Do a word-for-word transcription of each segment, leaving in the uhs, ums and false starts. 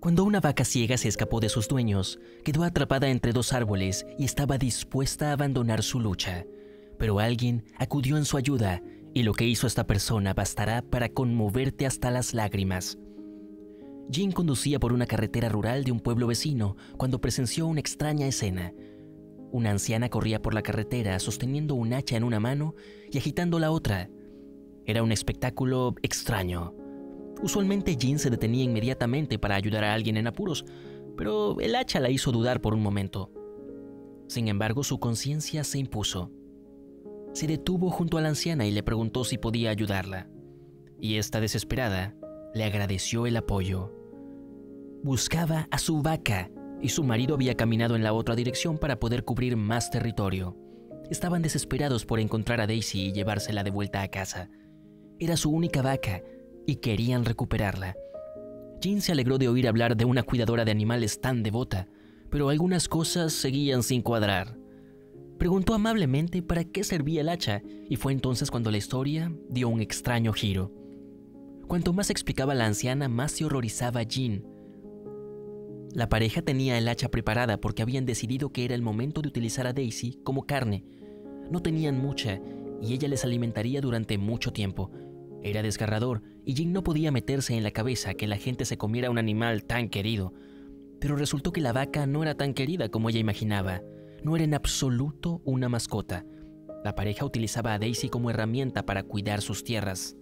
Cuando una vaca ciega se escapó de sus dueños, quedó atrapada entre dos árboles y estaba dispuesta a abandonar su lucha. Pero alguien acudió en su ayuda y lo que hizo esta persona bastará para conmoverte hasta las lágrimas. Jean conducía por una carretera rural de un pueblo vecino cuando presenció una extraña escena. Una anciana corría por la carretera sosteniendo un hacha en una mano y agitando la otra. Era un espectáculo extraño. Usualmente Jean se detenía inmediatamente para ayudar a alguien en apuros, pero el hacha la hizo dudar por un momento. Sin embargo, su conciencia se impuso. Se detuvo junto a la anciana y le preguntó si podía ayudarla. Y esta, desesperada, le agradeció el apoyo. Buscaba a su vaca y su marido había caminado en la otra dirección para poder cubrir más territorio. Estaban desesperados por encontrar a Daisy y llevársela de vuelta a casa. Era su única vaca y querían recuperarla. Jean se alegró de oír hablar de una cuidadora de animales tan devota, pero algunas cosas seguían sin cuadrar. Preguntó amablemente para qué servía el hacha y fue entonces cuando la historia dio un extraño giro. Cuanto más explicaba la anciana, más se horrorizaba Jean. La pareja tenía el hacha preparada porque habían decidido que era el momento de utilizar a Daisy como carne. No tenían mucha y ella les alimentaría durante mucho tiempo. Era desgarrador y Jean no podía meterse en la cabeza que la gente se comiera un animal tan querido. Pero resultó que la vaca no era tan querida como ella imaginaba. No era en absoluto una mascota. La pareja utilizaba a Daisy como herramienta para cuidar sus tierras.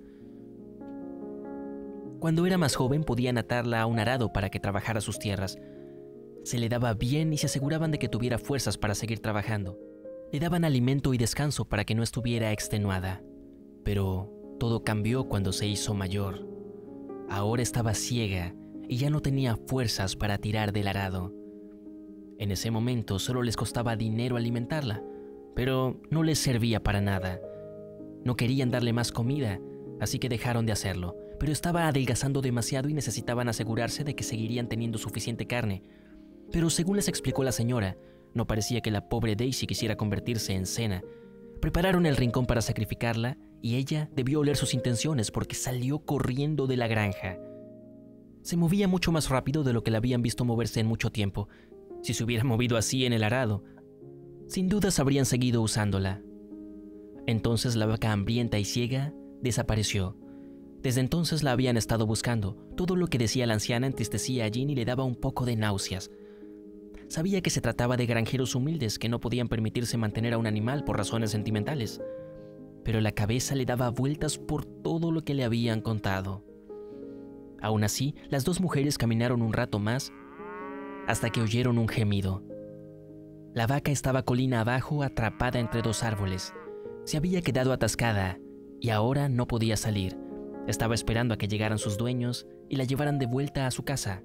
Cuando era más joven podían atarla a un arado para que trabajara sus tierras. Se le daba bien y se aseguraban de que tuviera fuerzas para seguir trabajando. Le daban alimento y descanso para que no estuviera extenuada. Pero todo cambió cuando se hizo mayor. Ahora estaba ciega y ya no tenía fuerzas para tirar del arado. En ese momento solo les costaba dinero alimentarla, pero no les servía para nada. No querían darle más comida, así que dejaron de hacerlo, pero estaba adelgazando demasiado y necesitaban asegurarse de que seguirían teniendo suficiente carne. Pero según les explicó la señora, no parecía que la pobre Daisy quisiera convertirse en cena. Prepararon el rincón para sacrificarla y ella debió oler sus intenciones porque salió corriendo de la granja. Se movía mucho más rápido de lo que la habían visto moverse en mucho tiempo. Si se hubiera movido así en el arado, sin dudas habrían seguido usándola. Entonces la vaca hambrienta y ciega desapareció. Desde entonces la habían estado buscando. Todo lo que decía la anciana entristecía a Jean y le daba un poco de náuseas. Sabía que se trataba de granjeros humildes que no podían permitirse mantener a un animal por razones sentimentales. Pero la cabeza le daba vueltas por todo lo que le habían contado. Aún así, las dos mujeres caminaron un rato más hasta que oyeron un gemido. La vaca estaba colina abajo, atrapada entre dos árboles. Se había quedado atascada y ahora no podía salir. Estaba esperando a que llegaran sus dueños y la llevaran de vuelta a su casa.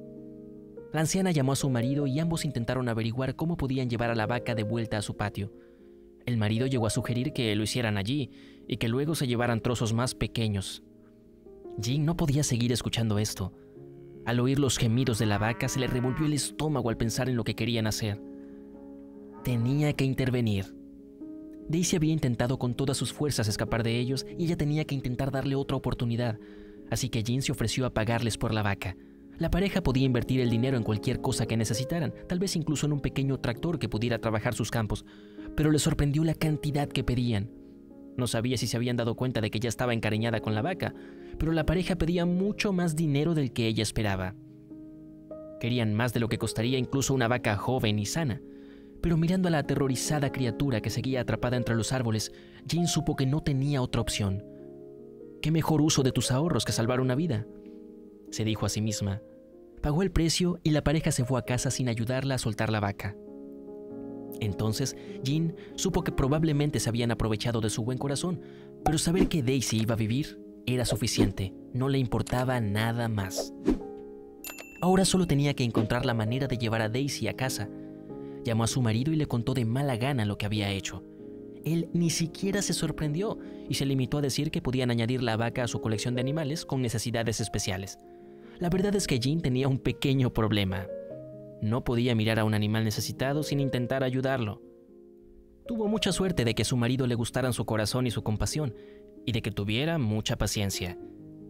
La anciana llamó a su marido y ambos intentaron averiguar cómo podían llevar a la vaca de vuelta a su patio. El marido llegó a sugerir que lo hicieran allí y que luego se llevaran trozos más pequeños. Jean no podía seguir escuchando esto. Al oír los gemidos de la vaca se le revolvió el estómago al pensar en lo que querían hacer. Tenía que intervenir. Daisy había intentado con todas sus fuerzas escapar de ellos y ella tenía que intentar darle otra oportunidad, así que Jean se ofreció a pagarles por la vaca. La pareja podía invertir el dinero en cualquier cosa que necesitaran, tal vez incluso en un pequeño tractor que pudiera trabajar sus campos, pero le sorprendió la cantidad que pedían. No sabía si se habían dado cuenta de que ya estaba encariñada con la vaca, pero la pareja pedía mucho más dinero del que ella esperaba. Querían más de lo que costaría incluso una vaca joven y sana. Pero mirando a la aterrorizada criatura que seguía atrapada entre los árboles, Jean supo que no tenía otra opción. ¿Qué mejor uso de tus ahorros que salvar una vida?, se dijo a sí misma. Pagó el precio y la pareja se fue a casa sin ayudarla a soltar la vaca. Entonces, Jean supo que probablemente se habían aprovechado de su buen corazón, pero saber que Daisy iba a vivir era suficiente. No le importaba nada más. Ahora solo tenía que encontrar la manera de llevar a Daisy a casa. Llamó a su marido y le contó de mala gana lo que había hecho. Él ni siquiera se sorprendió y se limitó a decir que podían añadir la vaca a su colección de animales con necesidades especiales. La verdad es que Jean tenía un pequeño problema. No podía mirar a un animal necesitado sin intentar ayudarlo. Tuvo mucha suerte de que a su marido le gustaran su corazón y su compasión, y de que tuviera mucha paciencia.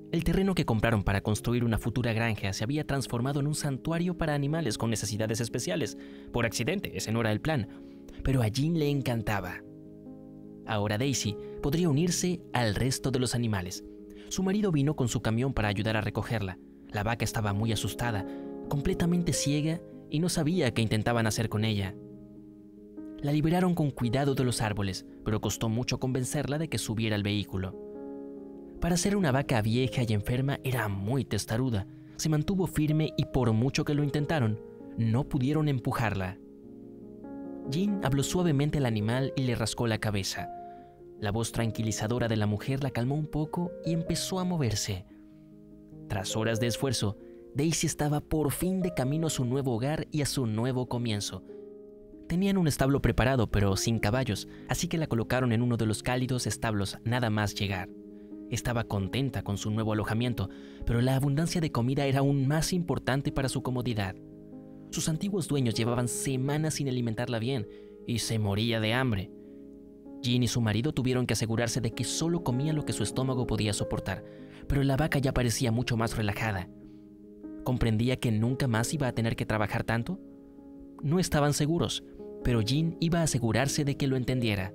El terreno que compraron para construir una futura granja se había transformado en un santuario para animales con necesidades especiales. Por accidente, ese no era el plan, pero a Jean le encantaba. Ahora Daisy podría unirse al resto de los animales. Su marido vino con su camión para ayudar a recogerla. La vaca estaba muy asustada, completamente ciega y no sabía qué intentaban hacer con ella. La liberaron con cuidado de los árboles, pero costó mucho convencerla de que subiera al vehículo. Para ser una vaca vieja y enferma era muy testaruda. Se mantuvo firme y por mucho que lo intentaron, no pudieron empujarla. Jean habló suavemente al animal y le rascó la cabeza. La voz tranquilizadora de la mujer la calmó un poco y empezó a moverse. Tras horas de esfuerzo, Daisy estaba por fin de camino a su nuevo hogar y a su nuevo comienzo. Tenían un establo preparado, pero sin caballos, así que la colocaron en uno de los cálidos establos nada más llegar. Estaba contenta con su nuevo alojamiento, pero la abundancia de comida era aún más importante para su comodidad. Sus antiguos dueños llevaban semanas sin alimentarla bien y se moría de hambre. Jean y su marido tuvieron que asegurarse de que solo comía lo que su estómago podía soportar, pero la vaca ya parecía mucho más relajada. ¿Comprendía que nunca más iba a tener que trabajar tanto? No estaban seguros, pero Jean iba a asegurarse de que lo entendiera.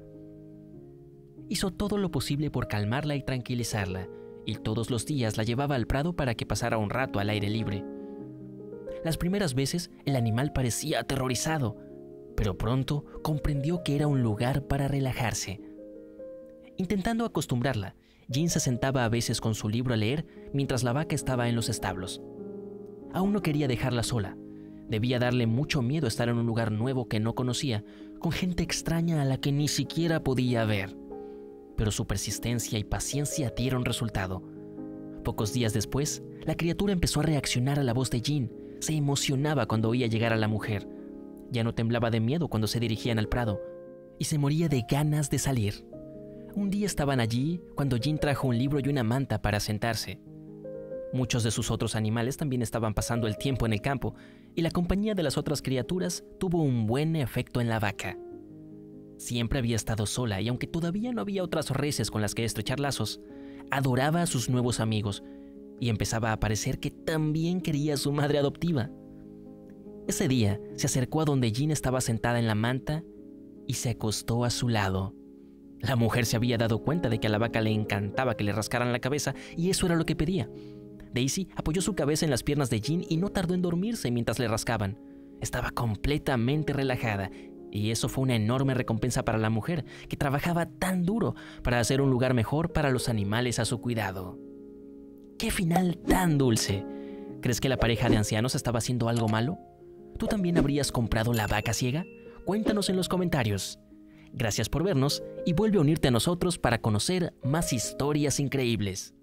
Hizo todo lo posible por calmarla y tranquilizarla, y todos los días la llevaba al prado para que pasara un rato al aire libre. Las primeras veces el animal parecía aterrorizado, pero pronto comprendió que era un lugar para relajarse. Intentando acostumbrarla, Jean se sentaba a veces con su libro a leer mientras la vaca estaba en los establos. Aún no quería dejarla sola. Debía darle mucho miedo estar en un lugar nuevo que no conocía, con gente extraña a la que ni siquiera podía ver. Pero su persistencia y paciencia dieron resultado. Pocos días después, la criatura empezó a reaccionar a la voz de Jean. Se emocionaba cuando oía llegar a la mujer. Ya no temblaba de miedo cuando se dirigían al prado, y se moría de ganas de salir. Un día estaban allí cuando Jean trajo un libro y una manta para sentarse. Muchos de sus otros animales también estaban pasando el tiempo en el campo, y la compañía de las otras criaturas tuvo un buen efecto en la vaca. Siempre había estado sola, y aunque todavía no había otras reses con las que estrechar lazos, adoraba a sus nuevos amigos, y empezaba a parecer que también quería a su madre adoptiva. Ese día se acercó a donde Jean estaba sentada en la manta y se acostó a su lado. La mujer se había dado cuenta de que a la vaca le encantaba que le rascaran la cabeza, y eso era lo que pedía. Daisy apoyó su cabeza en las piernas de Jean y no tardó en dormirse mientras le rascaban. Estaba completamente relajada, y eso fue una enorme recompensa para la mujer, que trabajaba tan duro para hacer un lugar mejor para los animales a su cuidado. ¡Qué final tan dulce! ¿Crees que la pareja de ancianos estaba haciendo algo malo? ¿Tú también habrías comprado la vaca ciega? Cuéntanos en los comentarios. Gracias por vernos y vuelve a unirte a nosotros para conocer más historias increíbles.